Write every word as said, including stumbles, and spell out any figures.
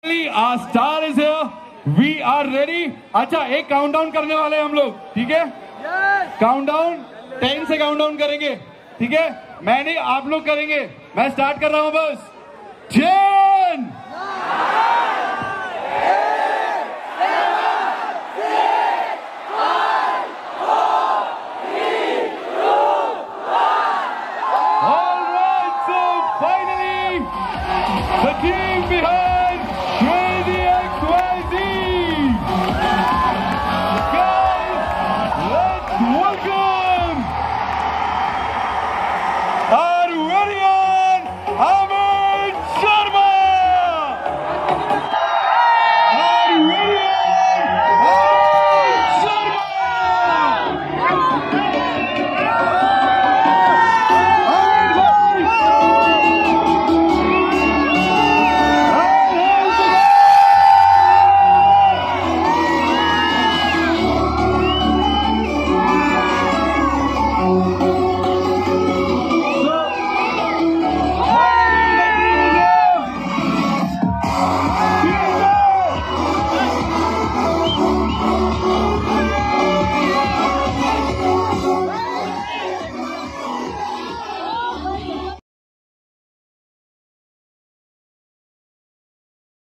Exactly, our star is here. We are ready. अच्छा, एक countdown करने वाले हैं हम लोग, ठीक है? काउंटडाउन टेन से काउंटडाउन करेंगे, ठीक है? मैं नहीं, आप लोग करेंगे. मैं स्टार्ट कर रहा हूं बस. टेन